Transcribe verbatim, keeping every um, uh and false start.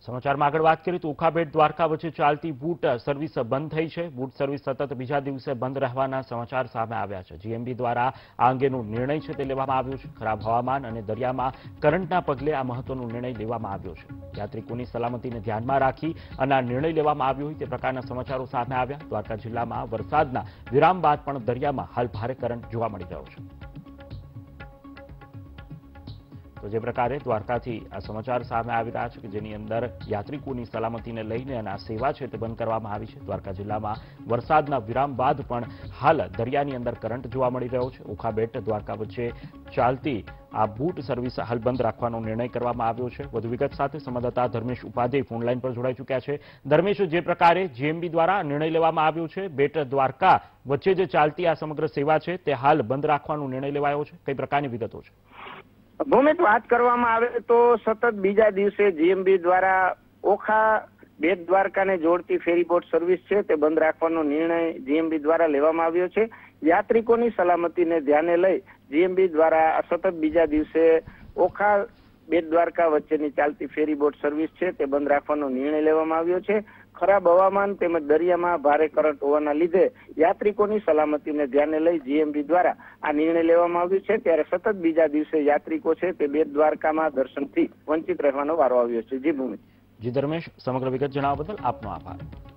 સમાચારમાં આગળ વાત કરીએ તો ઓખાબેટ દ્વારકા વચ્ચે ચાલતી બૂટ સર્વિસ બંધ થઈ છે। બૂટ સર્વિસ સતત બીજા દિવસે બંધ રહેવાના સમાચાર સામે આવ્યા છે। જીએમબી દ્વારા આ અંગેનો નિર્ણય છે તે લેવામાં આવ્યો છે। ખરાબ હવામાન અને દરિયામાં કરંટના પગલે આ મહત્વનો નિર્ણય લેવામાં આવ્યો છે। યાત્રિકોની સલામતીને ધ્યાનમાં રાખી અને આ નિર્ણય લેવામાં આવ્યો હોય તે પ્રકારના સમાચારો સામે આવ્યા। દ્વારકા જિલ્લામાં વરસાદના વિરામ બાદ પણ દરિયામાં હાલ ભારે કરંટ જોવા મળી રહ્યો છે। તો જે પ્રકારે દ્વારકાથી આ સમાચાર સામે આવી રહ્યા છે કે જેની અંદર યાત્રિકોની સલામતીને લઈને અને આ સેવા છે તે બંધ કરવામાં આવી છે। દ્વારકા જિલ્લામાં વરસાદના વિરામ બાદ પણ હાલ દરિયાની અંદર કરંટ જોવા મળી રહ્યો છે। ઓખાબેટ દ્વારકા વચ્ચે ચાલતી આ બૂટ સર્વિસ હાલ બંધ રાખવાનો નિર્ણય કરવામાં આવ્યો છે। વધુ વિગત સાથે સંવાદદાતા ધર્મેશ ઉપાધ્યાય ફોનલાઈન પર જોડાઈ ચૂક્યા છે। ધર્મેશ, જે પ્રકારે જીએમબી દ્વારા નિર્ણય લેવામાં આવ્યો છે, બેટ દ્વારકા વચ્ચે જે ચાલતી આ સમગ્ર સેવા છે તે હાલ બંધ રાખવાનો નિર્ણય લેવાયો છે, કઈ પ્રકારની વિગતો છે? ભૂમિત, વાત કરવામાં આવે તો સતત બીજા દિવસે જીએમબી દ્વારા ઓખા બેટ દ્વારકાને જોડતી ફેરીબોટ સર્વિસ છે તે બંધ રાખવાનો નિર્ણય જીએમબી દ્વારા લેવામાં આવ્યો છે। યાત્રિકોની સલામતીને ધ્યાને લઈ જીએમબી દ્વારા સતત બીજા દિવસે ઓખા બેટ દ્વારકા વચ્ચેની ચાલતી ફેરીબોટ સર્વિસ છે તે બંધ રાખવાનો નિર્ણય લેવામાં આવ્યો છે। ખરાબ હવામાન તેમજ દરિયામાં ભારે કરંટ હોવાના લીધે યાત્રિકોની સલામતીને ધ્યાને લઈ જીએમબી દ્વારા આ નિર્ણય લેવામાં આવ્યો છે। ત્યારે સતત બીજા દિવસે યાત્રિકો છે તે બેટ દ્વારકામાં દર્શનથી વંચિત રહેવાનો વારો આવ્યો છે। જી ભૂમિ। જી ધર્મેશ, સમગ્ર વિગત જણાવવા બદલ આપનો આભાર।